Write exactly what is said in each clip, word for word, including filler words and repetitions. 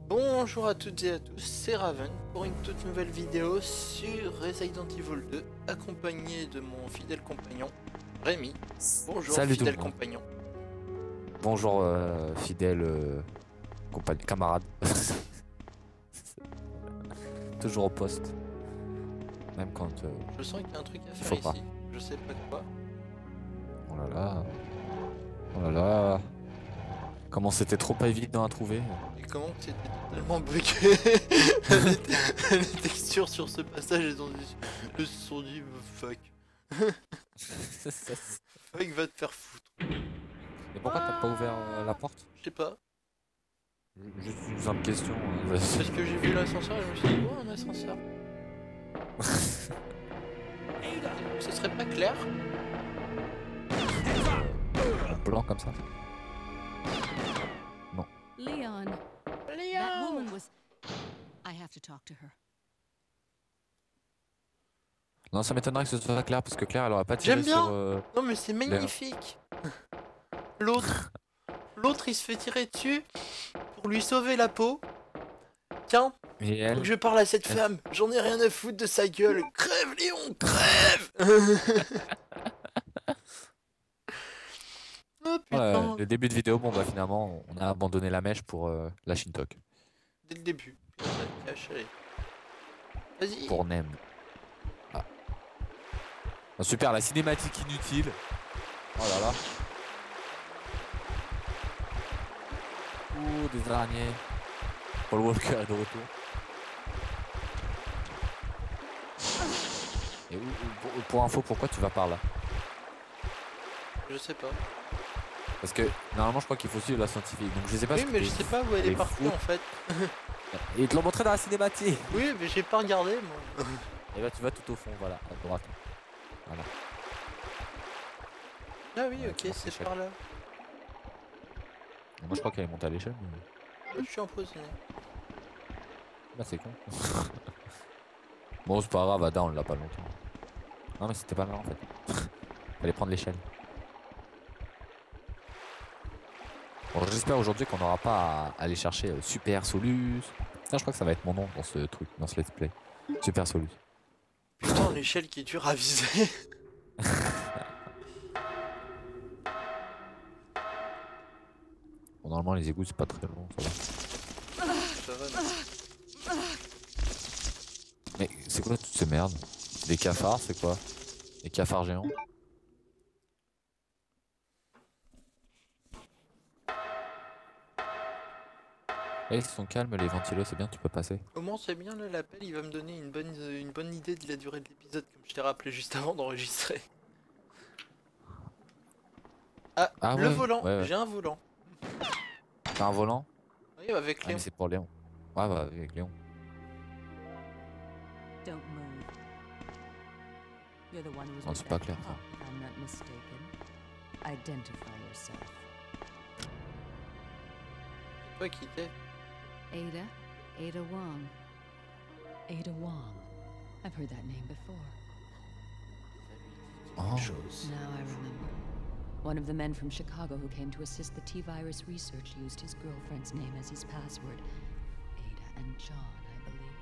Bonjour à toutes et à tous, c'est Raven pour une toute nouvelle vidéo sur Resident Evil deux, accompagné de mon fidèle compagnon Rémi. Bonjour. Salut fidèle tout le monde. compagnon. Bonjour euh, fidèle euh, compagne, camarade. Toujours au poste. Même quand... Euh, Je sens qu'il y a un truc à faut faire pas. ici, je sais pas quoi. Oh là là. Oh là là. Comment c'était trop pas évident à trouver. Et comment que c'était totalement bugué. les, les textures sur ce passage, elles ont dit, elles se sont dit fuck. Fuck va te faire foutre. Mais pourquoi t'as pas ouvert euh, la porte? Je sais pas. Juste une simple question. Hein. Parce que j'ai vu l'ascenseur et je me suis dit, oh un ascenseur. Ce serait pas clair? Blanc comme ça. Leon, that Léa. woman was... I have to talk to her. Non, ça m'étonnerait que ce soit Claire parce que Claire elle aurait pas tiré J'aime bien. sur... Euh... Non mais c'est magnifique. L'autre, l'autre il se fait tirer dessus pour lui sauver la peau. Tiens, Et faut elle... que je parle à cette elle- femme. J'en ai rien à foutre de sa gueule. Crève Léon, crève. Oh putain. Ouais, le début de vidéo, bon bah finalement on a abandonné la mèche pour euh, la Shintok. Dès le début. Cache, allez. Vas-y. Pour Nem. Ah. Ah, super, la cinématique inutile. Oh là là. Ouh, des araignées. Paul Walker est de retour. Et où, où- pour, pour info, pourquoi tu vas par là? Je sais pas. Parce que normalement je crois qu'il faut suivre la scientifique. Donc je sais pas Oui ce que mais je t'es- sais pas où elle est t'es partie fou. en fait. Et ils te l'ont montré dans la cinématique. Oui mais j'ai pas regardé moi. Et bah tu vas tout au fond, voilà, à droite. Voilà. Ah oui Ouais, ok tu vois, c'est c'est par là. Moi je crois qu'elle est montée à l'échelle. Mais... Je suis empoisonné. Bah c'est con. Bon c'est pas grave, Ada on l'a pas longtemps. Non mais c'était pas là en fait. Fallait prendre l'échelle. Bon j'espère aujourd'hui qu'on n'aura pas à aller chercher euh, Super Solus. Ça je crois que ça va être mon nom dans ce truc, dans ce let's play. Super Solus. Putain l'échelle qui est dure à viser. Bon, normalement les égouts c'est pas très long, ça va. Ça va, mais- Mais c'est quoi toutes ces merdes? Des cafards c'est quoi? Des cafards géants? Eh, ils sont calmes les ventilos, c'est bien, tu peux passer. Au moins c'est bien là, l'appel il va me donner une bonne, euh, une bonne idée de la durée de l'épisode comme je t'ai rappelé juste avant d'enregistrer. Ah, Ah le ouais, volant, ouais, ouais. j'ai un volant. T'as un volant? Oui avec Ah Léon. mais c'est pour Léon. Ouais bah avec Léon. Don't move. You're the one who was Non, with c'est pas that clair, cop, if I'm not mistaken. Identify yourself. C'est toi qui t'es. Ada? Ada Wong. Ada Wong. I've heard that name before. Oh. Chose. Now I remember. One of the men from Chicago who came to assist the T-virus research used his girlfriend's name as his password. Ada and John, I believe.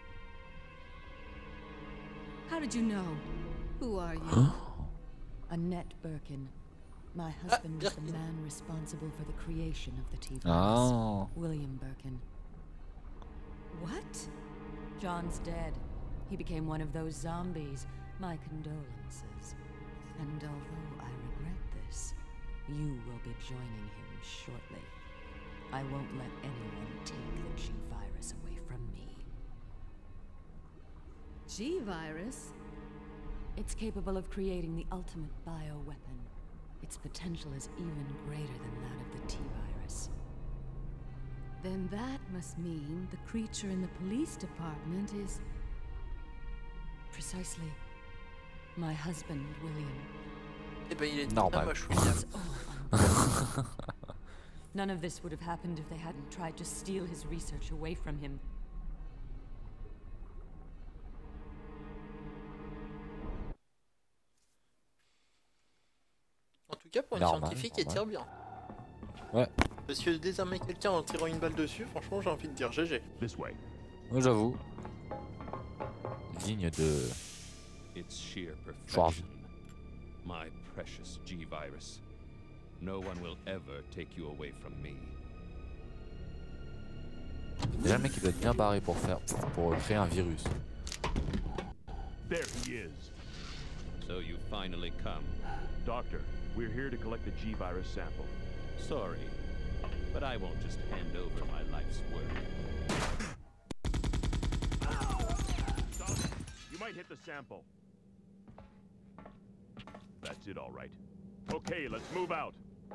How did you know? Who are you? Annette Birkin. My husband was the Birkin. man responsible for the creation of the T-virus. Ah. William Birkin. What? John's dead. He became one of those zombies. My condolences. And although I regret this, you will be joining him shortly. I won't let anyone take the G-virus away from me. G-virus? It's capable of creating the ultimate bioweapon. Its potential is even greater than that of the T-virus. Then that must mean the creature in the police department is... precisely my husband, William. Eh ben il est Normal. très moche William. It's all unbelievable. None of this would have happened if they hadn't tried to steal his research away from him. En tout cas pour une Normal, scientifique elle normal. tire bien. Ouais. Parce que désarmer quelqu'un en tirant une balle dessus, franchement j'ai envie de dire G G. This way. Moi j'avoue. Digne de... It's sheer Schwarz. perfection. My precious G-Virus. No one will ever take you away from me. Déjà le mec il doit être bien barré pour faire... pour créer un virus. There he is. So you finally come. Doctor, we're here to collect the G-Virus sample. Sorry, but I won't just hand over my life's work. Stop. You might hit the sample. That's it, all right. Okay, let's move out.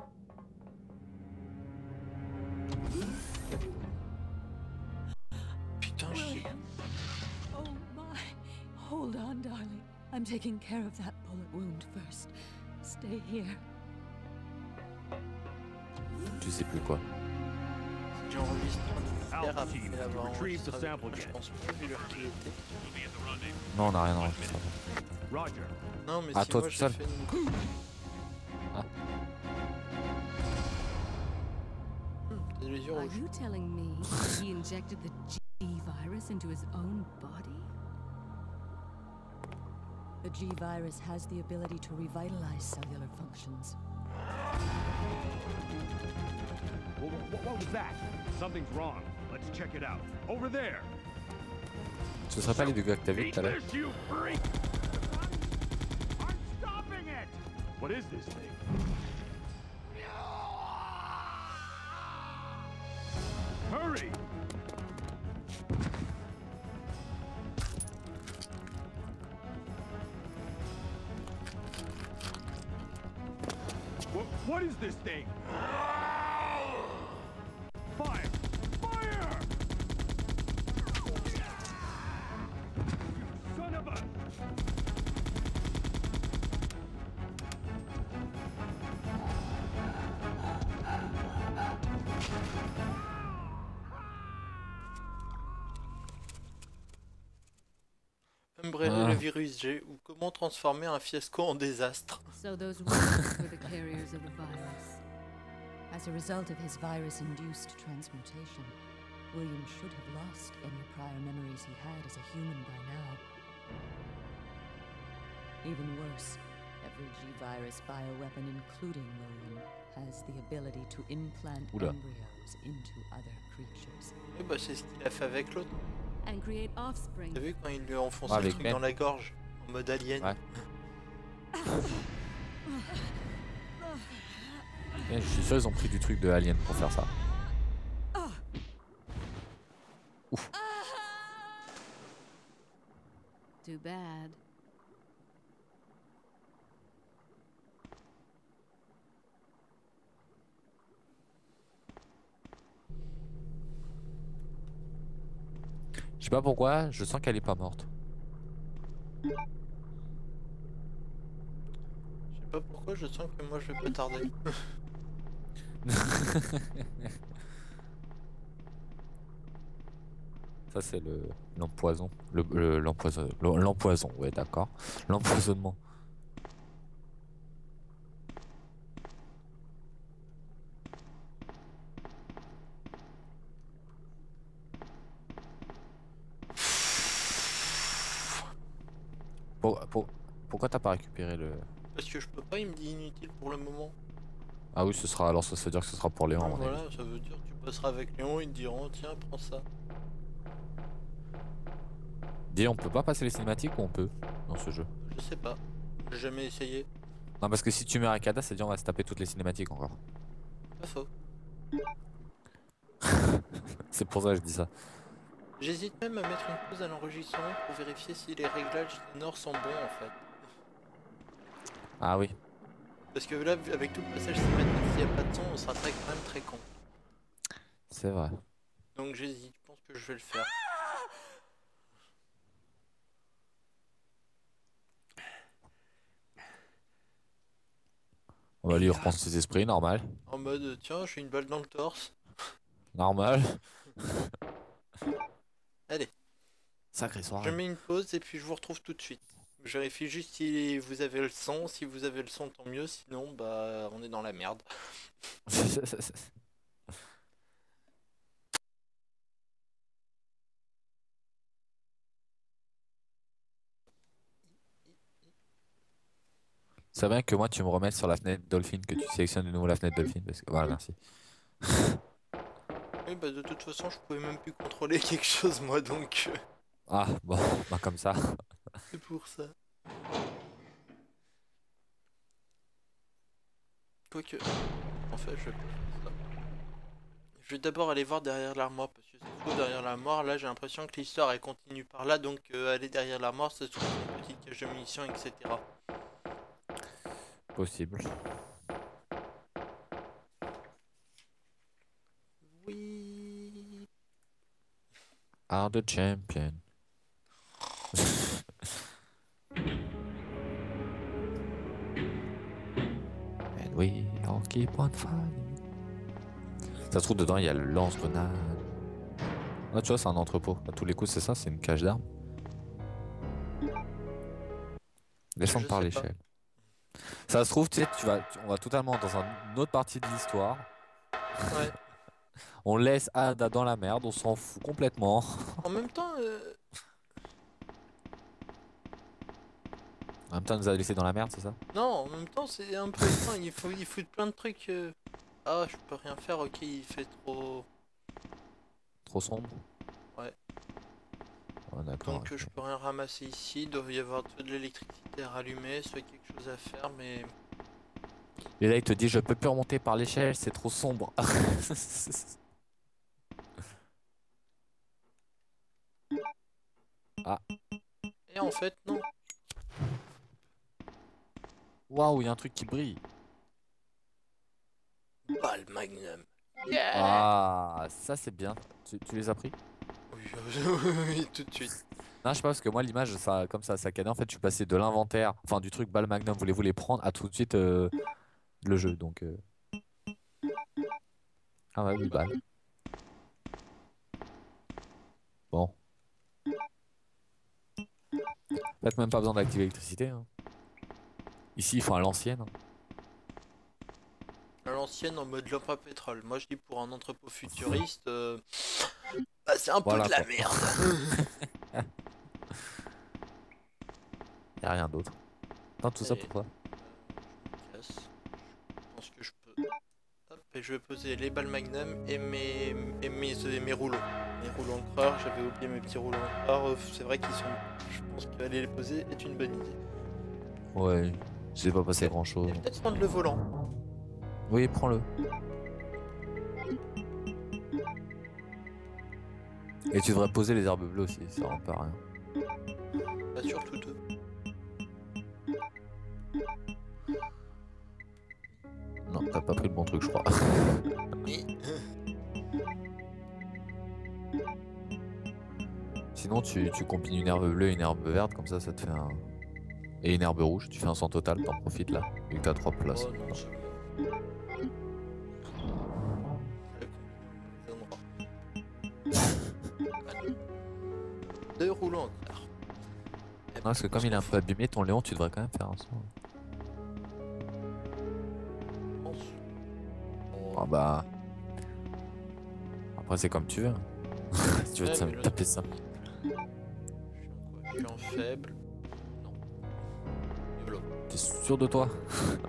Putain, je suis... Oh my. Hold on, darling. I'm taking care of that bullet wound first. Stay here. Tu sais plus quoi. J'ai enregistré un Alpha après team, avoir retrieve the enregistré sample avec- je again. pense pas vu l'heure qu'il était. Non on a rien enregistré. Roger. Non mais Ah, si toi moi tout j'ai seul fait une... Ah. Hmm, t'as les yeux Are rouges. you telling me he injected the G virus into his own body? The G virus has the ability to revitalize cellular functions. What, what, what was that? Something's wrong. Let's check it out. Over there. Ce serait pas les deux gars que t'as vu Eat tout à l'heure? this, you freak! I'm stopping it! What is this thing? Hurry! What, what is this thing? Fire! Fire! You son of a... Umbrella Ah. le virus G ou comment transformer un fiasco en désastre. So those wounds were the carriers of the virus. As a result of his virus-induced transmutation, William should have lost any prior memories he had as a human by now. Even worse, every G-virus bioweapon, including William, has the ability to implant Oula. embryos into other creatures. Oui bah c'est ce qu'il a fait avec l'autre. And create offspring. T'as vu quand il lui a enfoncé Ah, le avec truc Ben. dans la gorge en mode alien. Ouais. Et je suis sûr ils ont pris du truc de Alien pour faire ça. Ouf. Too bad. Je sais pas pourquoi, je sens qu'elle est pas morte. Je sais pas pourquoi je sens que moi je vais pas tarder. Ça c'est le l'empoison, le le- l'empoison, le- l'empoison, ouais d'accord, l'empoisonnement. Pour- pour- pourquoi t'as pas récupéré le... Parce que je peux pas, il me dit inutile pour le moment. Ah oui ce sera, alors ça veut dire que ce sera pour Léon. à Donc mon avis. voilà, ça veut dire que tu passeras avec Léon, ils te diront tiens prends ça. Dis, on peut pas passer les cinématiques ou on peut dans ce jeu? Je sais pas, j'ai jamais essayé. Non parce que si tu mets Arcada, ça veut dire on va se taper toutes les cinématiques encore. Pas faux. C'est pour ça que je dis ça. J'hésite même à mettre une pause à l'enregistrement pour vérifier si les réglages sonores sont bons en fait. Ah oui. Parce que là, avec tout le passage cinématique, s'il n'y a pas de son, on sera très, quand même très con. C'est vrai. Donc j'hésite, je pense que je vais le faire. On va lui reprendre ses esprits, normal. En mode, tiens, j'ai une balle dans le torse. Normal. Allez, Sacré je soirée. mets une pause et puis je vous retrouve tout de suite. Je vérifie juste si vous avez le son. Si vous avez le son, tant mieux. Sinon, bah, on est dans la merde. C'est bien que moi tu me remettes sur la fenêtre Dolphin, que tu sélectionnes de nouveau la fenêtre Dolphin, parce que voilà, merci. Oui, bah de toute façon, je pouvais même plus contrôler quelque chose, moi, donc euh, Ah, bon, bah comme ça. c'est pour ça. Quoique, en fait, je vais pas faire ça. Je vais d'abord aller voir derrière l'armoire, parce que c'est trop derrière l'armoire, là j'ai l'impression que l'histoire elle continue par là, donc euh, aller derrière l'armoire, ça se trouve une petite cache de munitions, et cetera. Possible. Oui. Are the champion. And we all keep on fighting. Ça se trouve dedans il y a le lance-grenade. Ah tu vois c'est un entrepôt. À tous les coups c'est ça, c'est une cage d'armes. Descendre Je par sais l'échelle. Ça se trouve tu sais tu vas, tu- on va totalement dans un- une autre partie de l'histoire. Ouais. On laisse Ada dans la merde, on s'en fout complètement. En même temps, euh, En même temps elle nous a laissé dans la merde c'est ça? non, en même temps c'est un peu étrange, il faut, il faut plein de trucs. euh, Ah, je peux rien faire, ok, il fait trop. Trop sombre? Ouais. Ouais d'accord. Donc euh, ok. je peux rien ramasser ici, il doit y avoir soit de l'électricité à rallumer, soit quelque chose à faire, mais. Et là il te dit je peux plus remonter par l'échelle, c'est trop sombre. Ah. Et en fait, non. Waouh, il y a un truc qui brille. Balle Magnum. Yeah. Ah, ça c'est bien. Tu, tu les as pris? Oui, oui, tout de suite. Non, je sais pas parce que moi l'image ça comme ça saccadé en fait, je suis passé de l'inventaire, enfin du truc balle magnum, voulez-vous les prendre à tout de suite euh, le jeu donc euh... Ah ouais, oui balles. Bon. Peut-être même pas besoin d'activer l'électricité hein. Ici, il faut à l'ancienne. À l'ancienne en mode lampe à pétrole. Moi je dis pour un entrepôt futuriste, euh, bah, c'est un Voilà, peu de la quoi. merde. Y a rien d'autre. Non, tout ça Allez. pour toi. Je me casse. Je pense que je peux. Hop, et je vais poser les balles Magnum et mes, et mes, et mes rouleaux. Mes rouleaux encreurs, j'avais oublié mes petits rouleaux encreurs. C'est vrai qu'ils sont. Je pense qu'aller les poser est une bonne idée. Ouais, j'ai pas passé grand chose. Et peut-être prendre le volant. Oui, prends-le. Et tu devrais poser les herbes bleues aussi, ça rend pas rien. Pas surtout deux. Non, t'as pas pris le bon truc, je crois. Oui. Sinon, tu, tu combines une herbe bleue et une herbe verte, comme ça, ça te fait un. Et une herbe rouge, tu fais un cent total, t'en profites là, vu que t'as trois places. Oh non, c'est bon. Deux rouleaux encreurs. Non, parce que comme il est un peu abîmé, ton Léon, tu devrais quand même faire un saut. Ah bah. Après, c'est comme tu veux. hein. Si tu veux Ouais, te mais le- taper ça. Je suis en quoi? Je suis en faible. Non. YOLO. T'es sûr de toi? Je vais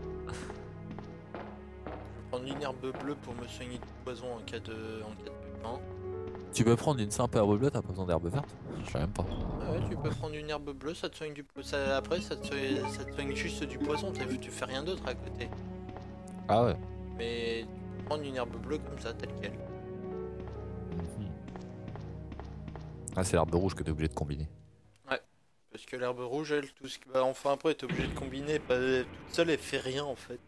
prendre une herbe bleue pour me soigner du poison en cas de, en cas de pépin. Tu peux prendre une simple herbe bleue, t'as pas besoin d'herbe verte? Je sais même pas. Ah ouais, tu peux prendre une herbe bleue, ça te soigne du poison. Après, ça te, soigne- ça te soigne juste du poison, t'as vu, tu fais rien d'autre à côté. Ah ouais. Mais tu peux prendre une herbe bleue comme ça, telle quelle. Mhm. Ah, c'est l'herbe rouge que t'es obligé de combiner. Parce que l'herbe rouge, elle, tout ce que. Bah, enfin, après, t'es obligé de combiner. Bah, toute seule, elle fait rien en fait.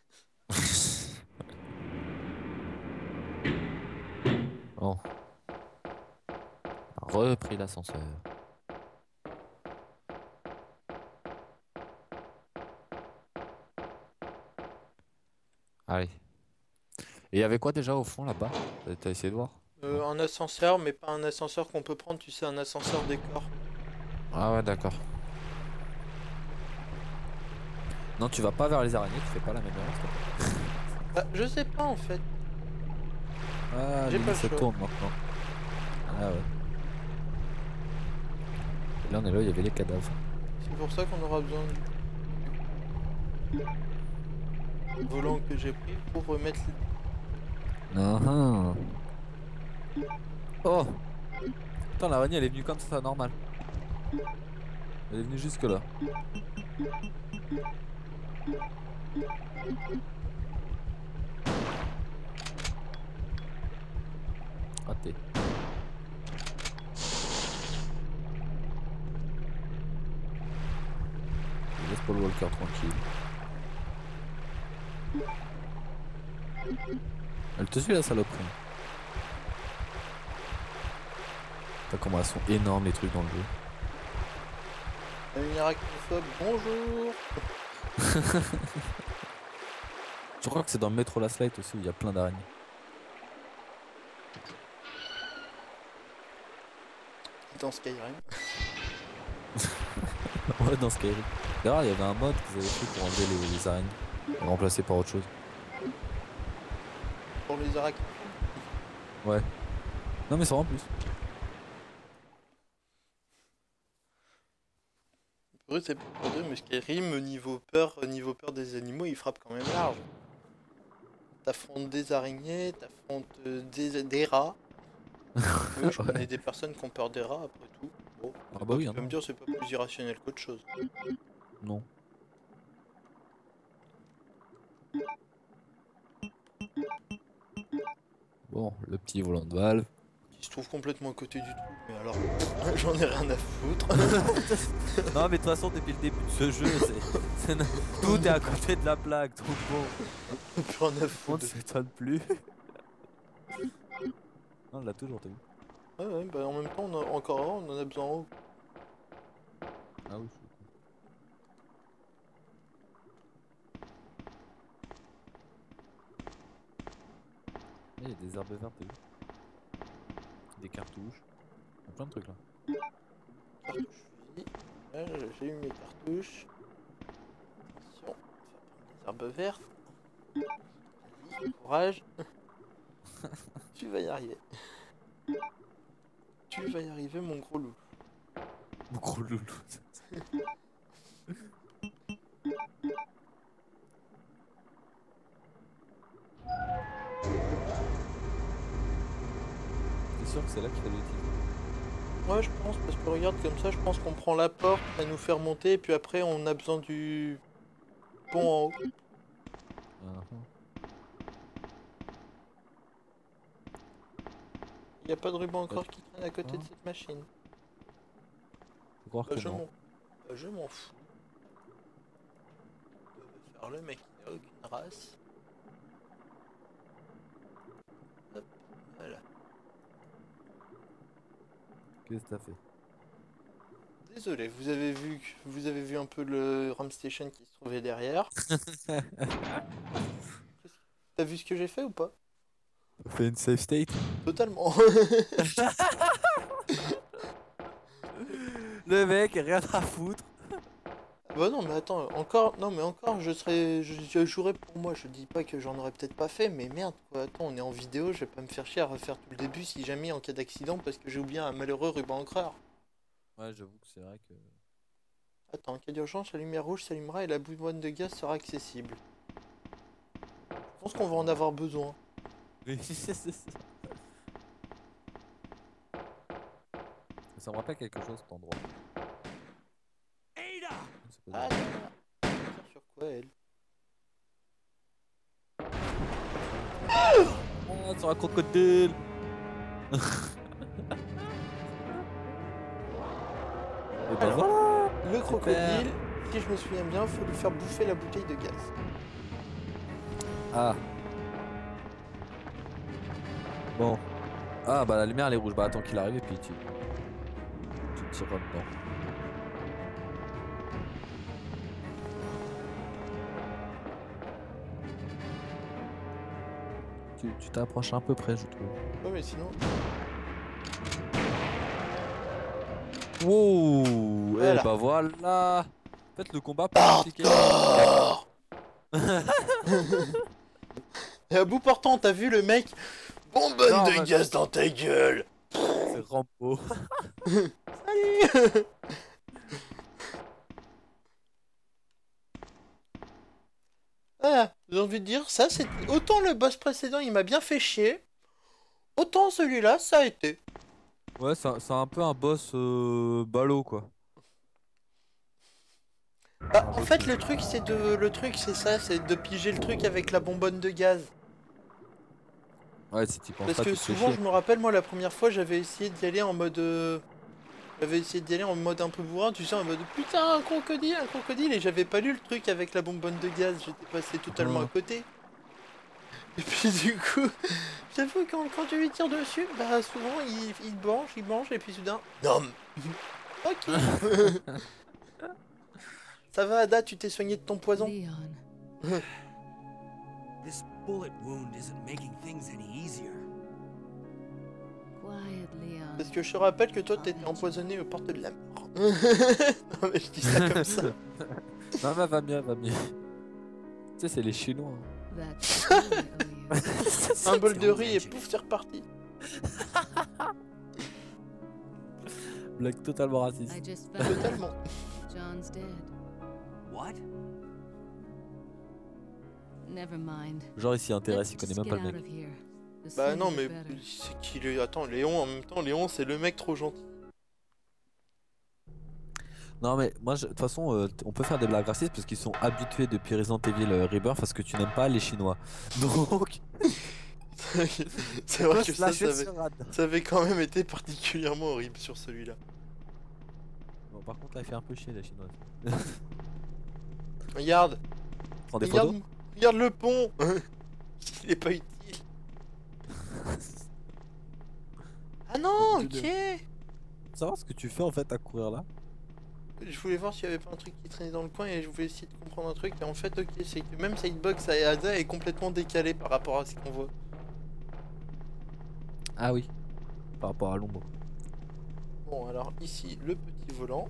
Bon. Repris l'ascenseur. Allez. Et il y avait quoi déjà au fond là-bas? T'as- T'as essayé de voir? Euh, un ascenseur, mais pas un ascenseur qu'on peut prendre, tu sais, un ascenseur décor. Ah ouais, d'accord. Non, tu vas pas vers les araignées, tu fais pas la même erreur. s'il te plaît. Bah, je sais pas en fait. Ah, J'ai l'île pas le se choix. tourne maintenant. Ah ouais. Et là, on est là, il y avait les cadavres. C'est pour ça qu'on aura besoin de... Volant que j'ai pris pour remettre les... Ah ah. Oh. Attends, l'araignée elle est venue comme ça, normal. Elle est venue jusque là. Raté. Laisse Paul Walker tranquille. Elle te suit la saloperie. T'as comment elles sont énormes les trucs dans le jeu. Un arachnophobe, bonjour. Je crois que c'est dans Metro Last Light aussi où il y a plein d'araignées. Dans Skyrim. Ouais, dans Skyrim. D'ailleurs, il y avait un mode qu'ils avaient fait pour enlever les, les araignées et remplacer par autre chose. Pour les arachnophobes. Ouais. Non, mais ça en plus. Pour eux, c'est pas pour deux, mais Skyrim, niveau peur, niveau peur des animaux, il frappe quand même large. T'affrontes des araignées, t'affrontes euh, des, des rats. Oui, je Ouais. connais des personnes qui ont peur des rats après tout. Bon, Ah bah oui, tu hein, peux me non. dire c'est pas plus irrationnel qu'autre chose. Non. Bon, le petit volant de Valve. Qui se trouve complètement à côté du trou, mais alors j'en ai rien à foutre. Non, mais de toute façon, depuis le début de ce jeu, c'est, c'est no- tout est à côté de la plaque. Donc bon, Plus rien à on ne foutre. s'étonne plus. Non, on l'a toujours, t'as vu. Ouais, ouais, bah en même temps, on a encore un, on en a besoin en haut. Ah oui, je suis con. Il y a des herbes vertes, t'as vu. Des cartouches. Il y a plein de trucs là. Cartouche fusil. Ouais, j'ai eu mes cartouches. Attention, on va prendre les herbes vertes. Vas-y, courage. Tu vas y arriver. Tu vas y arriver, mon gros loup. Mon gros loulou. T'es sûr que c'est là qu'il fallait l'utiliser? Ouais, je pense, parce que regarde, comme ça, je pense qu'on prend la porte, ça nous fait remonter, et puis après, on a besoin du pont en haut. Ah, ah. Il n'y a pas de ruban encore qui traîne à côté de Ah. cette machine. Faut croire Bah, que je non. m'en bah, je m'en fous. Euh, faire le mec, il n'a aucune race. Hop, voilà. Qu'est-ce que t'as fait? Désolé, vous avez vu, que- vous avez vu un peu le Ram Station qui se trouvait derrière. T'as vu ce que j'ai fait ou pas? Fais une safe state. Totalement. Le mec, rien à foutre. Bah non, mais attends, encore, non mais encore, je serais, je, je jouerais pour moi. Je dis pas que j'en aurais peut-être pas fait, mais merde quoi. Attends, on est en vidéo, je vais pas me faire chier à refaire tout le début si jamais en cas d'accident parce que j'ai oublié un malheureux ruban encreur. Ouais, j'avoue que c'est vrai que. Attends, en cas d'urgence, la lumière rouge s'allumera et la boîte de gaz sera accessible. Je pense qu'on va en avoir besoin. Oui, c'est ça. Ça me rappelle quelque chose cet endroit. Ada! C'est pas Ah grave. là, elle tire sur quoi elle? Oh, sur un crocodile. Et bah Alors, voilà. le crocodile, si je me souviens bien, faut lui faire bouffer la bouteille de gaz. Ah. Bon. Ah bah la lumière elle est rouge. Bah attends qu'il arrive et puis tu... Tu tireras dedans. Tu tu t'approches un peu près je trouve. Ouais, mais sinon. Wow. Voilà. Et bah voilà. En fait le combat plus compliqué. Hardcore. Et à bout portant, t'as vu le mec? Bonbonne Non, de mais- gaz dans ta gueule. C'est Rambo. Salut. Ah, j'ai envie de dire, ça c'est... Autant le boss précédent il m'a bien fait chier, autant celui-là ça a été. Ouais, c'est un, c'est un peu un boss euh, ballot quoi. Bah, Un en boss, fait euh, le truc c'est de... Le truc c'est ça, c'est de piger le truc avec la bonbonne de gaz. Ouais, si t'y penses Parce pas, que tu te fais souvent chier. je me rappelle moi la première fois j'avais essayé d'y aller en mode... euh, J'avais essayé d'y aller en mode un peu bourrin, tu sais, en mode putain un crocodile, un crocodile, et j'avais pas lu le truc avec la bonbonne de gaz, j'étais passé totalement à Hein. côté. Et puis du coup, j'avoue quand, quand tu lui tires dessus, bah souvent il, il mange, il mange, et puis soudain... Non. Ok. Ça va Ada, tu t'es soigné de ton poison? Leon. This bullet wound isn't making things any easier. Quiet, Leon. Parce que je te rappelle que toi t'étais empoisonné aux portes de la mort. Non mais je dis ça comme ça. Non, mais va mieux, va mieux. Tu sais, c'est les Chinois. hein. That's all I owe you. Un bol de riz et pouf, c'est reparti. Blague totalement raciste. I just found out Totalement. John's dead. What? Never mind. Genre, il s'y intéresse, Let's il connaît just même pas get le out mec. of here. The Bah sooner non the mais better. c'est qui le... Attends, Léon en même temps, Léon c'est le mec trop gentil. Non, mais moi, je- de toute façon, euh, t- on peut faire des blagues racistes parce qu'ils sont habitués depuis Resident Evil euh, Rebirth parce que tu n'aimes pas les Chinois. Donc, C'est vrai que se ça, lâcher ça avait... sur Rad. ça avait quand même été particulièrement horrible sur celui-là. Bon, par contre, là, il fait un peu chier, la chinoise. Regarde, Prends des regarde, photos. regarde le pont. Il est pas utile. Ah non, Tu ok. Faut savoir ce que tu fais en fait à courir là. Je voulais voir s'il y avait pas un truc qui traînait dans le coin et je voulais essayer de comprendre un truc. Et en fait, ok, c'est que même Sidebox à Ada est complètement décalé par rapport à ce qu'on voit. Ah oui. Par rapport à l'ombre. Bon, alors ici, le petit volant.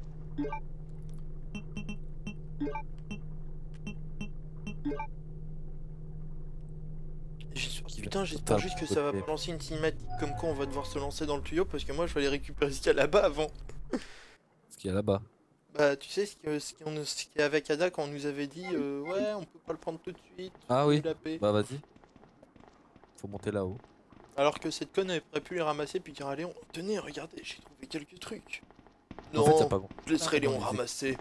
J'espère- Qui va Putain, j'espère taper juste que ça va côté. pas lancer une cinématique comme quoi on va devoir se lancer dans le tuyau parce que moi je vais aller récupérer ce qu'il y a là-bas avant. Ce qu'il y a là-bas. Bah, tu sais ce qu'il ce qu'on- ce qu'il y a avec Ada quand on nous avait dit euh, ouais, on peut pas le prendre tout de suite. Ah oui. la paix. Bah vas-y. Faut monter là-haut. Alors que cette conne elle aurait pu les ramasser puis dire à Léon, tenez, regardez, j'ai trouvé quelques trucs. En Non, fait, y a pas grand. je laisserai pas grand Léon idée. ramasser.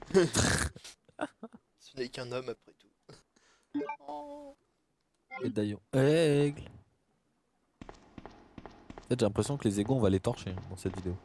Ce n'est qu'un homme après tout. Oh. Médaillon. Aigle. En fait, j'ai l'impression que les égos, on va les torcher hein, dans cette vidéo.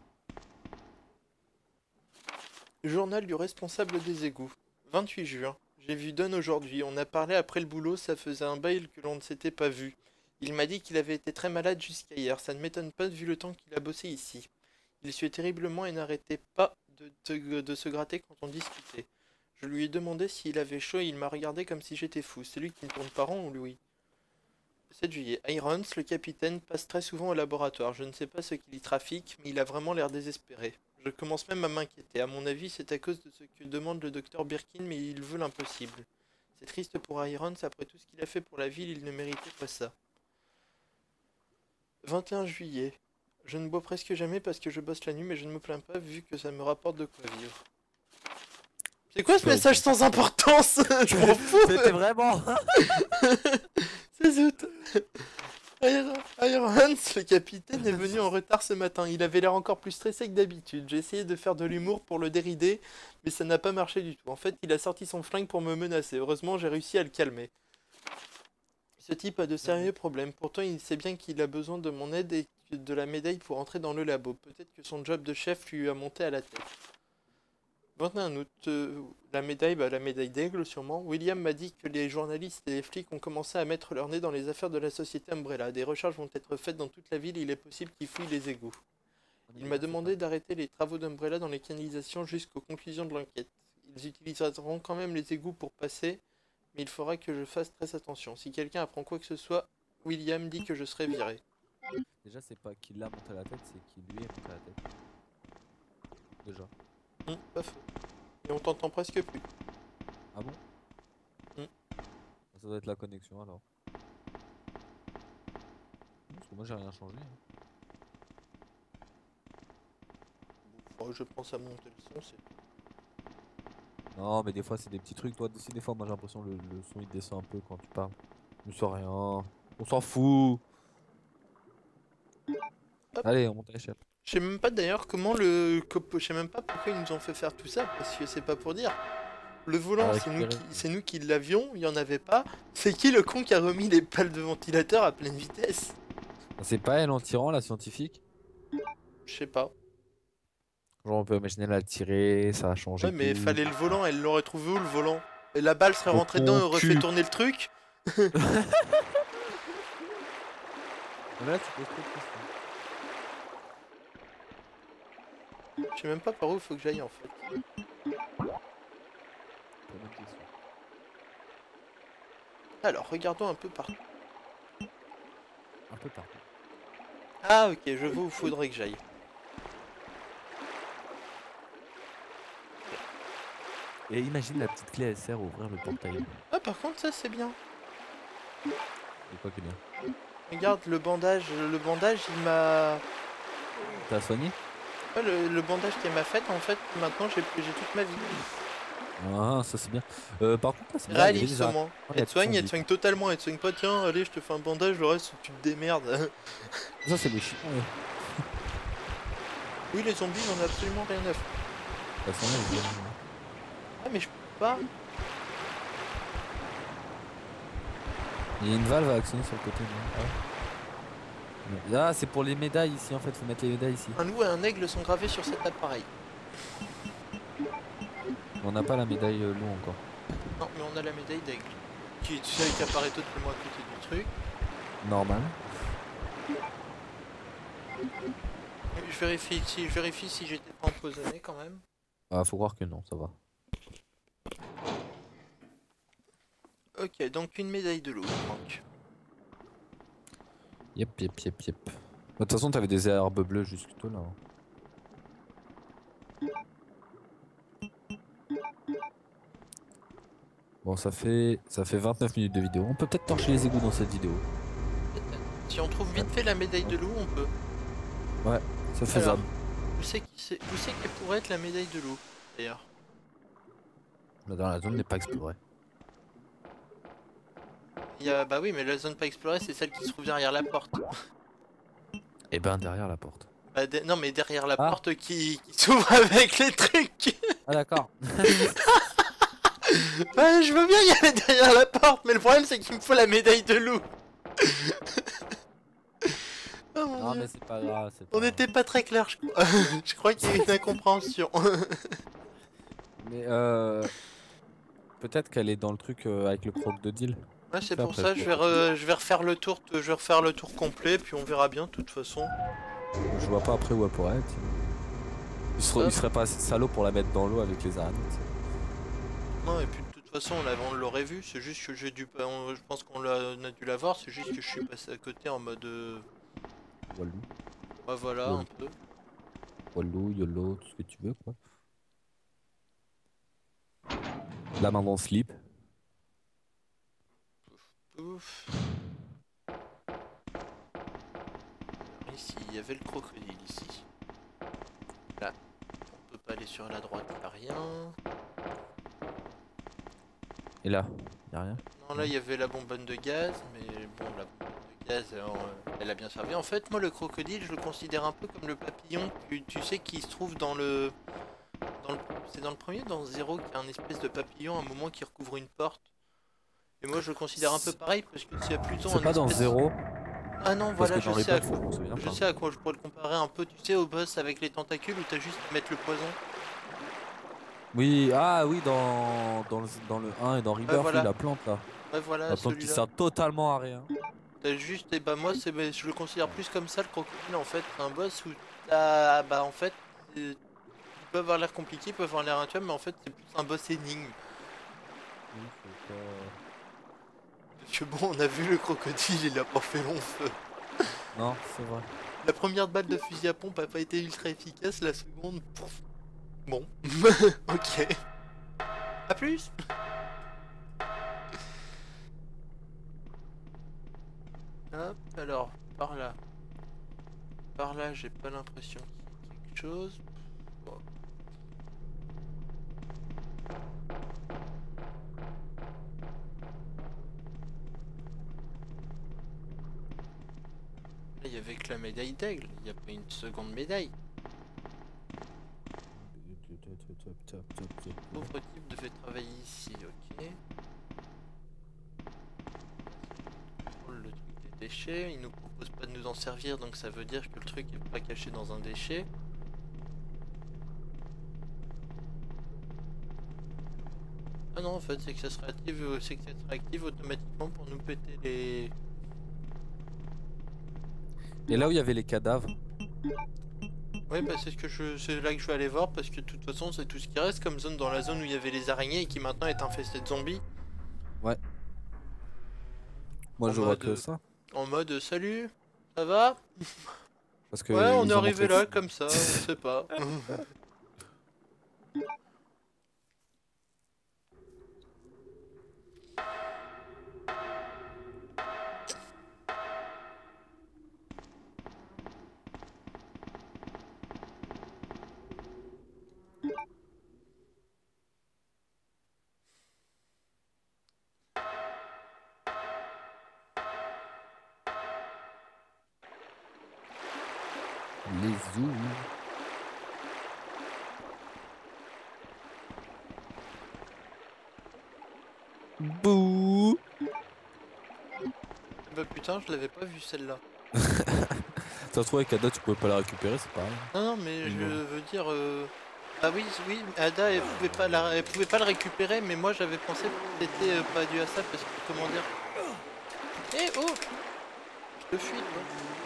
Journal du responsable des égouts. vingt-huit juin. J'ai vu Don aujourd'hui. On a parlé après le boulot, ça faisait un bail que l'on ne s'était pas vu. Il m'a dit qu'il avait été très malade jusqu'à hier. Ça ne m'étonne pas vu le temps qu'il a bossé ici. Il suait terriblement et n'arrêtait pas de, de, de se gratter quand on discutait. Je lui ai demandé s'il avait chaud et il m'a regardé comme si j'étais fou. C'est lui qui ne tourne pas rond ou lui? sept juillet. Irons, le capitaine, passe très souvent au laboratoire. Je ne sais pas ce qu'il y trafique, mais il a vraiment l'air désespéré. Je commence même à m'inquiéter. À mon avis, c'est à cause de ce que demande le docteur Birkin, mais il veut l'impossible. C'est triste pour Irons, après tout ce qu'il a fait pour la ville, il ne méritait pas ça. vingt et un juillet. Je ne bois presque jamais parce que je bosse la nuit, mais je ne me plains pas vu que ça me rapporte de quoi vivre. C'est quoi ce message sans importance? Je m'en fous. C'était vraiment. C'est zut. Irons, le capitaine, est venu en retard ce matin. Il avait l'air encore plus stressé que d'habitude. J'ai essayé de faire de l'humour pour le dérider, mais ça n'a pas marché du tout. En fait, il a sorti son flingue pour me menacer. Heureusement, j'ai réussi à le calmer. Ce type a de sérieux problèmes. Pourtant, il sait bien qu'il a besoin de mon aide et de la médaille pour entrer dans le labo. Peut-être que son job de chef lui a monté à la tête. vingt et un août, euh, la médaille, bah, la médaille d'aigle sûrement. William m'a dit que les journalistes et les flics ont commencé à mettre leur nez dans les affaires de la société Umbrella. Des recherches vont être faites dans toute la ville et il est possible qu'ils fouillent les égouts. Il m'a demandé d'arrêter les travaux d'Umbrella dans les canalisations jusqu'aux conclusions de l'enquête. Ils utiliseront quand même les égouts pour passer, mais il faudra que je fasse très attention. Si quelqu'un apprend quoi que ce soit, William dit que je serai viré. Déjà, c'est pas qu'il l'a monté à la tête, c'est qu'il lui est monté à la tête. Déjà. Hum, pas faux. Et on t'entend presque plus. Ah bon? Hmm. Ça doit être la connexion alors. Parce que moi j'ai rien changé. hein. Bon, je pense à monter le son, c'est... Non, mais des fois, c'est des petits trucs. Toi, aussi, des fois, moi, j'ai l'impression que le, le son il descend un peu quand tu parles. Mais c'est rien. On s'en fout. Hop. Allez, on monte à l'échelle. Je sais même pas d'ailleurs comment le... Je sais même pas pourquoi ils nous ont fait faire tout ça, parce que c'est pas pour dire. Le volant, À c'est nous, qui... récupérer. c'est nous qui l'avions, il y en avait pas. C'est qui le con qui a remis les pales de ventilateur à pleine vitesse? C'est pas elle en tirant, la scientifique? Je sais pas. Genre, on peut imaginer la tirer, ça a changé Ouais, mais tout. fallait le volant, elle l'aurait trouvé où le volant? Et la balle serait Au rentrée dedans et con aurait cul. fait tourner le truc? Mais là, tu poses trop de questions. Je sais même pas par où il faut que j'aille en fait. Très bonne question. Alors, regardons un peu partout. Un peu partout. Ah ok, je vois où il faudrait que j'aille. Et imagine la petite clé, elle sert à ouvrir le portail. Ah par contre ça c'est bien. C'est quoi qui est bien? Regarde le bandage, le bandage il m'a... T'as soigné? Ouais, le, le bandage qu'elle m'a fait en fait, maintenant j'ai j'ai toute ma vie. Ah, ça c'est bien. Euh, par contre, là, c'est bien. il y avait Réaliste des au ar- moins. Ouais, il y a Elle te tout soigne, son elle te soigne totalement, elle te soigne pas, tiens, allez je te fais un bandage, le reste tu te démerdes. Ça, c'est les chiens. Ouais. Oui les zombies j'en ai absolument rien à foutre. Ça sent bien, les gars. Ah mais je peux pas. Il y a une valve à actionner sur le côté. non Ouais. Ah, c'est pour les médailles ici en fait, faut mettre les médailles ici. Un loup et un aigle sont gravés sur cet appareil. On n'a pas la médaille euh, loup encore. Non mais on a la médaille d'aigle. Qui est tu sais qui apparaît totalement à côté du truc. Normal. Je vérifie si je vérifie si j'étais pas empoisonné quand même. Ah, faut croire que non, ça va. Ok, donc une médaille de loup il manque. Yep, yep, yep, yep. De toute façon, t'avais des herbes bleues jusque toi là. Bon, ça fait ça fait vingt-neuf minutes de vidéo. On peut peut-être torcher les égouts dans cette vidéo. Peut-être. Si on trouve vite fait la médaille de loup, on peut. Ouais, c'est faisable. Où c'est qui c'est- où c'est qu'elle pourrait être la médaille de loup d'ailleurs? Là, dans la zone n'est pas explorée. Il y a... Bah oui, mais la zone pas explorée, c'est celle qui se trouve derrière la porte. Et ben derrière la porte. Bah, de- Non, mais derrière la Ah. porte qui, qui s'ouvre avec les trucs. Ah d'accord. Ouais, je veux bien y aller derrière la porte, mais le problème c'est qu'il me faut la médaille de loup. Oh mon Non Dieu. mais c'est pas grave. c'est On pas- n'était pas très clair, je crois. Je crois qu'il y a une incompréhension. Mais euh... peut-être qu'elle est dans le truc euh, avec le crocodile. Ouais, c'est Ça, pour après, ça, je je vais, re- je vais refaire le tour, je vais refaire le tour complet, puis on verra bien de toute façon. Je vois pas après où elle pourrait être. Il serait, il serait pas assez salaud pour la mettre dans l'eau avec les araignées. tu sais. Non, et puis de toute façon, on l'avait- on l'aurait vu, c'est juste que j'ai dû. on- Je pense qu'on l'a- on a dû la voir, c'est juste que je suis passé à côté en mode. euh, Walou, Ouais, voilà, Ouais. un peu. Walou, YOLO, tout ce que tu veux quoi. La main dans le slip. Ouf. Ici, il y avait le crocodile ici. Là, on peut pas aller sur la droite, il a rien. Et là, y'a rien. Non, là, il y avait la bonbonne de gaz, mais bon, la bonbonne de gaz, euh, elle a bien servi. En fait, moi, le crocodile, je le considère un peu comme le papillon, que tu sais, qui se trouve dans le... Dans le... C'est dans le premier, dans Zéro, qu'il y a un espèce de papillon, à un moment, qui recouvre une porte. Et moi, je le considère un peu pareil, parce que c'est plutôt C'est un pas dans espèce- Zéro. Ah non, Parce voilà, que dans je les sais, à boss, quoi... je m'en souviens je pas. sais à quoi je pourrais le comparer un peu, tu sais, au boss avec les tentacules, où t'as juste à mettre le poison. Oui, ah oui, dans, dans, le, dans le un et dans Rebirth, voilà. oui, la plante là. Ouais, voilà, La plante qui celui-là. sert totalement à rien. T'as juste, et bah moi, c'est, bah, je le considère plus comme ça, le crocodile, en fait. C'est un boss où t'as, bah en fait, euh, il peut avoir l'air compliqué, il peut avoir l'air intuable, mais en fait, c'est plus un boss énigme. Oui, c'est pas- Parce que bon, on a vu le crocodile, il a pas fait long feu. Non, c'est vrai. La première balle de fusil à pompe a pas été ultra efficace, la seconde, pouf. Bon, ok. A plus. Hop, alors, par là. Par là, j'ai pas l'impression qu'il y ait quelque chose. Bon. il y avait que la médaille d'aigle, il n'y a pas une seconde médaille. Pauvre type devait travailler ici, ok. Le truc des déchets, il nous propose pas de nous en servir, donc ça veut dire que le truc est pas caché dans un déchet. Ah non, en fait, c'est que ça se réactive, c'est que ça se réactive automatiquement pour nous péter les... Et là où il y avait les cadavres, Ouais, bah c'est ce que je, c'est là que je vais aller voir parce que de toute façon c'est tout ce qui reste comme zone dans la zone où il y avait les araignées et qui maintenant est infestée de zombies. ouais. Moi En je vois mode, que ça. En mode salut, ça va? Parce que Ouais, on ils est ont arrivé montré- là comme ça, on sait pas. Les zoos. Bouh. Bah putain, je l'avais pas vu celle-là. Ça se trouve avec Ada tu pouvais pas la récupérer, c'est pareil. Non, non, mais je Non. veux dire. euh, Ah oui, oui, Ada elle pouvait pas, la... elle pouvait pas le récupérer, mais moi j'avais pensé que c'était euh, pas dû à ça parce que comment dire. Eh oh! Je te fuis, toi.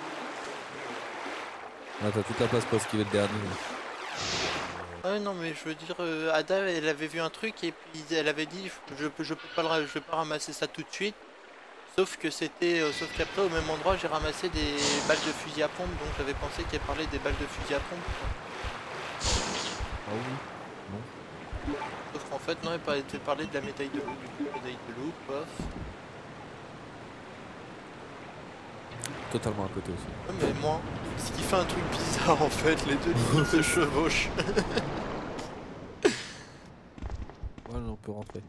Ah, t'as toute la place pour esquiver le dernier. Ah non, mais je veux dire, euh, Ada elle avait vu un truc et puis elle avait dit je peux, je peux pas le, ra- je vais pas ramasser ça tout de suite. Sauf que c'était, euh, sauf qu'après au même endroit j'ai ramassé des balles de fusil à pompe, donc j'avais pensé qu'elle parlait des balles de fusil à pompe. Ah oui. Sauf qu'en fait non, elle parlait elle parlait de la médaille de loup, du coup médaille de loup, pof. Totalement à côté aussi. Ouais, mais moi, ce qui fait un truc bizarre en fait, les deux lignes se chevauchent. Voilà, on peut rentrer.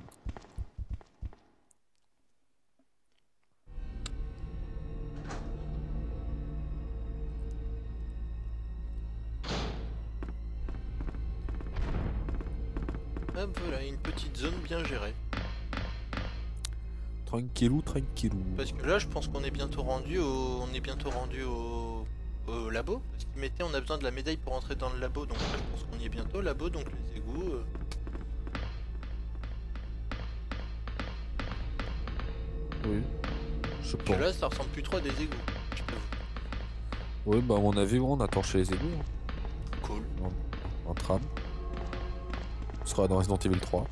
Hop voilà, une petite zone bien gérée. Tranquillou, tranquillou. Parce que là je pense qu'on est bientôt rendu au. On est bientôt rendu au. au labo. Parce qu'il mettait on a besoin de la médaille pour entrer dans le labo, donc là, je pense qu'on y est bientôt, labo, donc les égouts. euh, Oui. Je Que pense. là ça ressemble plus trop à des égouts. Je t'avoue. Oui, bah à mon avis, on a torché les égouts. Hein. Cool. En tram. On sera dans Resident Evil trois.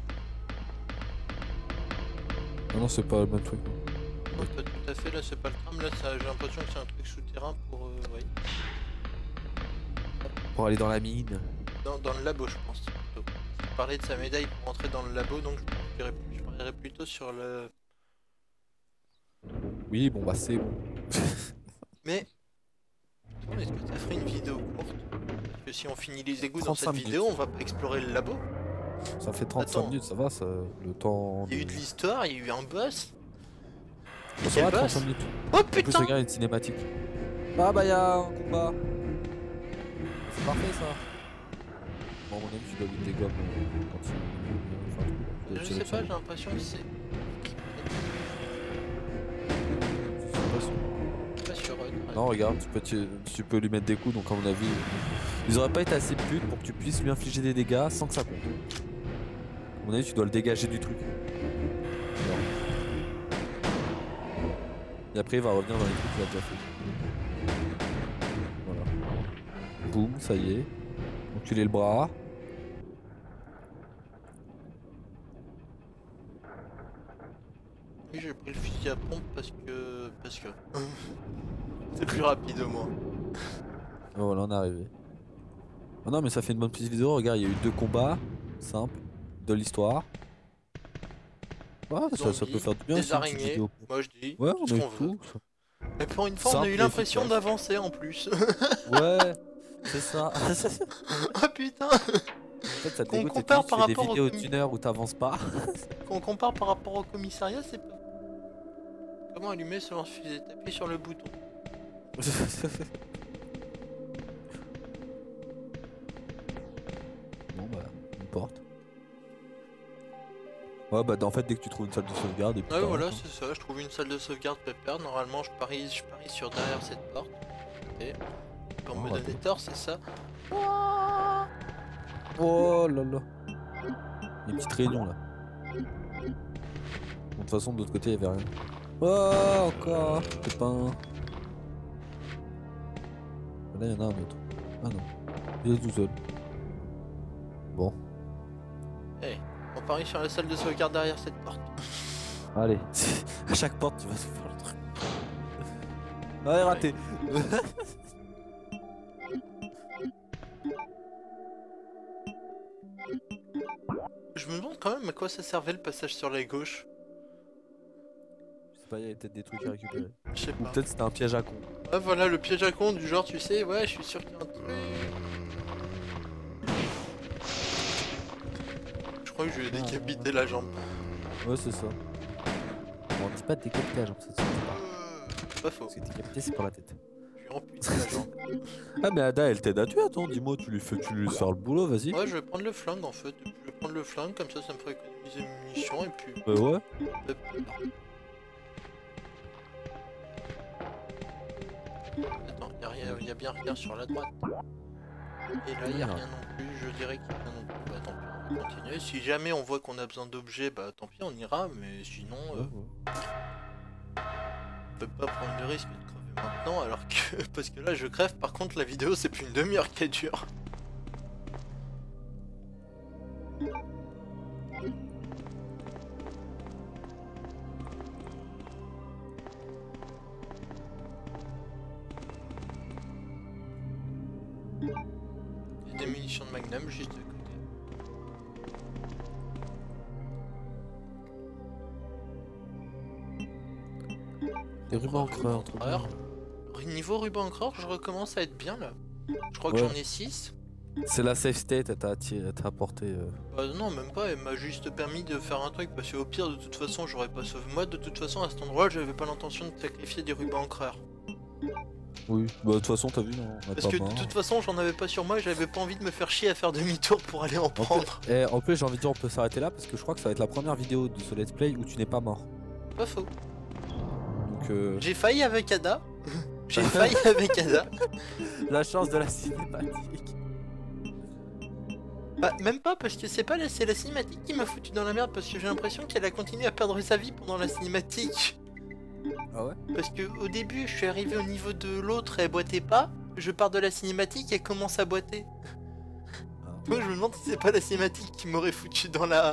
Ah non, c'est pas le même truc. Ouais, pas tout à fait, là c'est pas le tram, là ça- j'ai l'impression que c'est un truc souterrain pour. Euh, ouais. Pour aller dans la mine. Dans, dans le labo je pense plutôt. Il parlait de sa médaille pour entrer dans le labo, donc je parierais, je parierais plutôt sur le. Oui, bon bah c'est bon. Mais. Est-ce que ça ferait une vidéo courte? Parce que si on finit les égouts dans trente-cinq cette vidéo, on va pas explorer le labo. Ça fait trente-cinq Attends. minutes, ça va, ça, le temps. Il y a eu de l'histoire, il y a eu un boss. Ça Quel va, boss? trente-cinq minutes. Oh En plus, putain! regarde une cinématique. Ah bah y'a un combat. C'est parfait ça. Bon, à mon avis, tu dois lui dégommer euh, quand il. Enfin, tu dois Je tirer sais dessus. pas, j'ai l'impression que c'est. C'est pas sûr. Pas sûr. ouais, ouais. Non, regarde, tu peux, tu, tu peux lui mettre des coups, donc à mon avis, ils auraient pas été assez putes pour que tu puisses lui infliger des dégâts sans que ça compte. À mon avis, tu dois le dégager du truc. Alors. Et après, il va revenir dans les trucs qu'il a déjà fait. Voilà. Boum, ça y est. Enculer le bras. Oui, j'ai pris le fusil à pompe parce que. Parce que. C'est plus rapide au moins. Et voilà, on est arrivé. Oh non, mais ça fait une bonne petite vidéo. Regarde, il y a eu deux combats simples de l'histoire. Ouais, ça, ça Zombies, peut faire du bien. des c'est une petite araignées, vidéo. moi je dis. Ouais, tout on ce a eu qu'on veut. tout. Mais pour une fois, on a Simple eu et l'impression efficace. d'avancer en plus. Ouais, c'est ça. Ah putain! En fait, ça te Qu'on dégoûte et compare tu par fais des rapport au vidéos com- d'une heure où t'avances pas. Qu'on compare par rapport au commissariat, c'est pas. Comment allumer ce lance-fusée? T'appuies sur le bouton. Bon bah, une porte. Ouais bah en fait dès que tu trouves une salle de sauvegarde et puis Ouais t'arrêtes, voilà hein. c'est ça, je trouve une salle de sauvegarde pépère, normalement je parie, je parie sur derrière cette porte. Et pour Oh, me raté. donner tort c'est ça. Oh là là. Il y a une petite réunion là. De toute façon de l'autre côté il y avait rien. Oh encore copain. Là il y en a un autre. Ah non. Il est tout seul. Bon. On parie sur la salle de sauvegarde derrière cette porte. Allez. À chaque porte tu vas se faire le truc. Ouais raté. Je me demande quand même à quoi ça servait le passage sur la gauche. Je sais pas, il y avait peut-être des trucs à récupérer. Je sais Ou pas. peut-être c'était un piège à con. Ouais voilà le piège à con du genre tu sais, ouais je suis sûr qu'il y a un truc. Je crois que je lui ai décapité la jambe. Ouais c'est ça. Bon, on dit pas de décapiter genre, ça se fait pas. Pas faux. Parce que décapiter c'est pour la tête. Je lui ai amputé la jambe. Ah mais Ada elle t'aide à tuer, attends, dis-moi, tu lui fais tu lui laisses faire le boulot, vas-y. Ouais je vais prendre le flingue en fait. Je vais prendre le flingue comme ça ça me fera économiser mes munitions et puis... Bah ouais. Hop, attends, y'a rien, y a bien rien sur la droite. Et là y a rien non plus, je dirais qu'il y a rien non plus. Bah tant pis, on va continuer. Si jamais on voit qu'on a besoin d'objets, bah tant pis on ira, mais sinon euh, Ouais, ouais. on peut pas prendre le risque de crever maintenant alors que... Parce que là je crève, par contre la vidéo c'est plus une demi-heure qu'elle dure. Il y a des munitions de Magnum juste à côté. Des rubans encreurs, trop bien. Niveau ruban encreur, je recommence à être bien là. Je crois que Ouais. j'en ai six. C'est la safe state, elle t'a attiré- elle t'a apporté. euh, Bah non, même pas, elle m'a juste permis de faire un truc parce qu'au pire, de toute façon, j'aurais pas sauvé. Moi, de toute façon, à cet endroit, j'avais pas l'intention de sacrifier des rubans encreurs. Oui, bah de toute façon t'as vu, non, on a Parce pas que marre. de toute façon, j'en avais pas sur moi et j'avais pas envie de me faire chier à faire demi-tour pour aller en En plus, prendre. eh, en plus j'ai envie de dire on peut s'arrêter là parce que je crois que ça va être la première vidéo de ce let's play où tu n'es pas mort. Pas faux. Donc euh, J'ai failli avec Ada. J'ai failli avec Ada. la chance de la cinématique. Bah, même pas parce que c'est pas la, c'est la cinématique qui m'a foutu dans la merde parce que j'ai l'impression qu'elle a continué à perdre sa vie pendant la cinématique. Ah ouais? Parce que au début, je suis arrivé au niveau de l'autre et elle boitait pas. Je pars de la cinématique et elle commence à boiter. Ah. Moi, je me demande si c'est pas la cinématique qui m'aurait foutu dans la.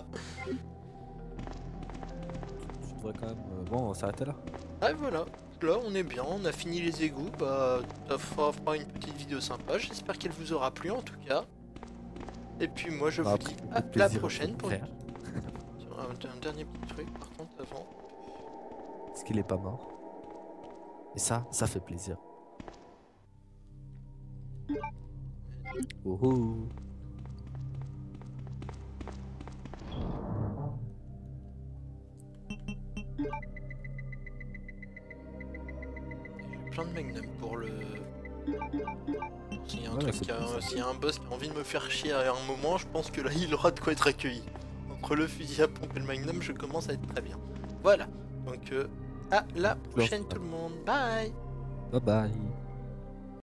Tu devrais quand même. euh, Bon, on va s'arrêter là. Ah voilà. Là, on est bien, on a fini les égouts. Bah, ça fera, fera une petite vidéo sympa. J'espère qu'elle vous aura plu en tout cas. Et puis moi, je Bah, vous après, dis beaucoup à de la plaisir, prochaine pour une... frère. un, un dernier petit truc par contre avant. Est-ce qu'il est pas mort? Et ça, ça fait plaisir. Oh oh. J'ai plein de magnum pour le... S'il y a un Ouais, truc, c'est qui a- pour ça. s'il y a un boss qui a envie de me faire chier à un moment, je pense que là il aura de quoi être accueilli. Entre le fusil à pompe et le magnum, je commence à être très bien. Voilà, donc euh, à la prochaine tout le monde, bye. Bye bye.